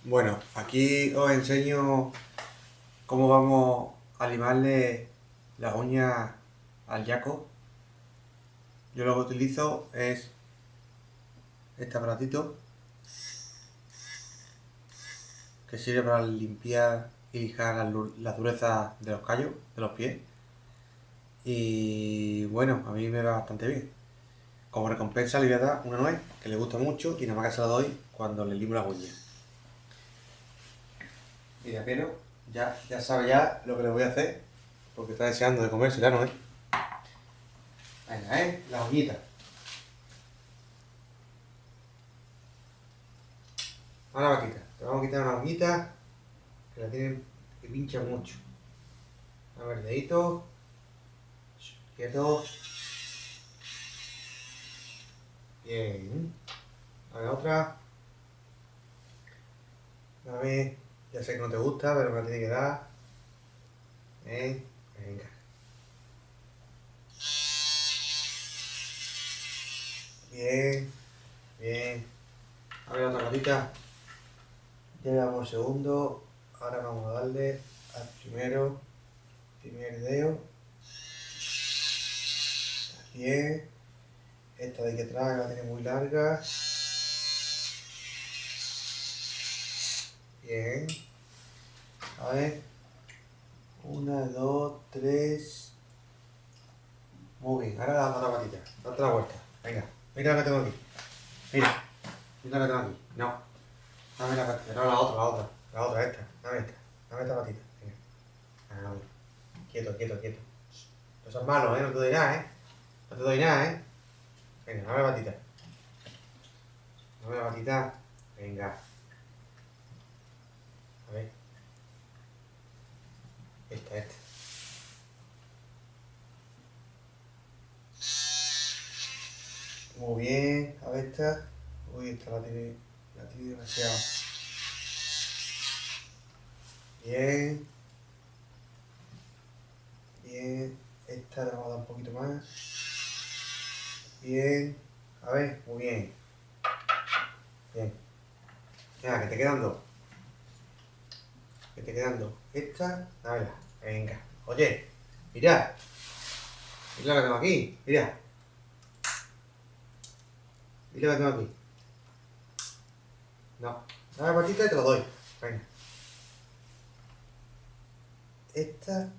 Bueno, aquí os enseño cómo vamos a limarle las uñas al Yaco. Yo lo que utilizo es este aparatito que sirve para limpiar y lijar la dureza de los callos, de los pies. Y bueno, a mí me va bastante bien. Como recompensa le voy a dar una nuez que le gusta mucho y nada más que se la doy cuando le limo las uñas. Mira, pero ya sabe ya lo que le voy a hacer porque está deseando de comerse la nuez. Venga, las uñitas. Ahora vaquita, te vamos a quitar una uñita que la tienen que pincha mucho. A ver, dedito. Quieto. Bien. A ver, otra. A ver, ya sé que no te gusta, pero me la tiene que dar. Bien. Venga. Bien. Bien. A ver, otra patita. Ya llevamos el segundo. Ahora vamos a darle al primer dedo. Bien. Esta de aquí atrás la tiene muy larga. Bien. A ver. Una, dos, tres. Muy bien. Ahora la otra patita. Date la vuelta. Venga. Mira la que tengo aquí. Mira. Mira la que tengo aquí. No. Dame la patita. No, la otra. La otra, esta. Dame esta. Dame esta patita. Venga. Ah, quieto, quieto, quieto. No seas malo, ¿eh? No te doy nada, ¿eh? No te doy nada, ¿eh? Venga, dame la patita. Dame la patita. Venga. A ver. Esta. Muy bien. A ver esta. Uy, esta la tiene demasiado. Bien. Bien. Esta la vamos a dar un poquito más. Bien. A ver, muy bien. Bien. Venga, que te quedan dos. Que te quedan dos. Esta, dámela. Venga. Oye, mira. Mira lo que tengo aquí. Mira. Mira lo que tengo aquí. No. Dame la patita y te lo doy. Venga. Esta.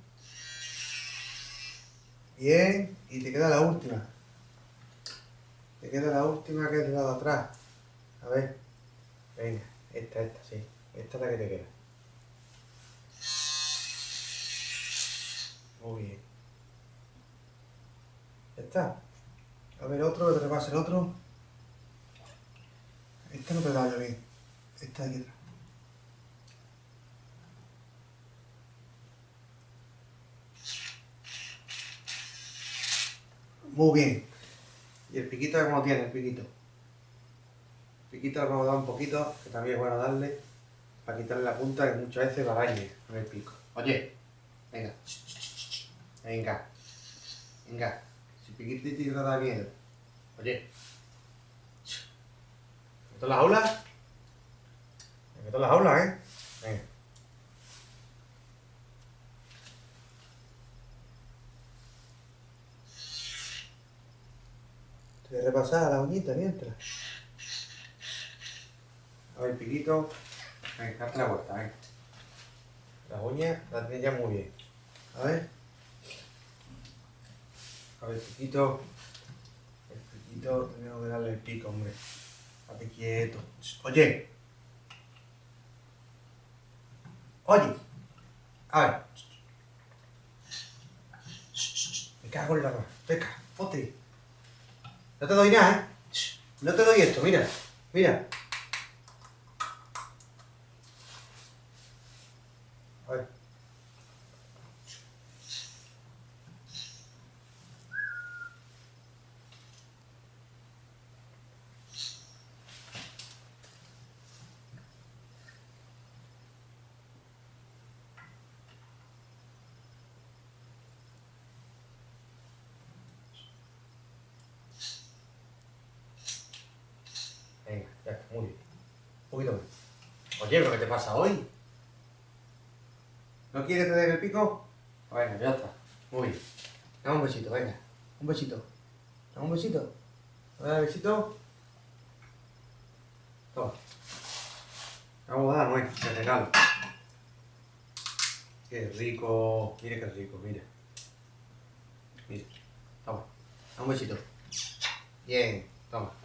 Bien. Y te queda la última. Te queda la última que es del lado de atrás. A ver. Venga. Esta, sí. Esta es la que te queda. Muy bien. Ya está. A ver, otro, que te repase el otro. Esta no te la yo bien. Esta de aquí atrás. Muy bien. ¿Y el piquito cómo tiene el piquito? El piquito lo vamos a dar un poquito, que también es bueno darle, para quitarle la punta, que muchas veces va arañe con el pico. Oye, venga. Venga. Venga. Si el piquito te da miedo. Oye. ¿Me meto en la jaula? Me meto en la jaula, ¿eh? Venga. Te voy a repasar la uñita mientras. A ver, el piquito. Venga, date la vuelta, venga. Las uñas las tienes ya muy bien. A ver. A ver, el piquito. El piquito, tenemos que darle el pico, hombre. Estate quieto. Oye. Oye. A ver. Me cago en la mano. Venga, ponte. No te doy nada, ¿eh? No te doy esto, mira. Mira. A ver. Venga, ya está, muy bien. Un poquito más. Oye, ¿pero qué te pasa hoy? ¿No quieres que te den el pico? Bueno, ya está. Muy bien. Dame un besito, venga. Un besito. Dame un besito. ¿Me das besito? Toma. Vamos a dar, Noé, te regalo. Qué rico. Mira qué rico, mira. Mira. Toma. Dame un besito. Bien. Toma.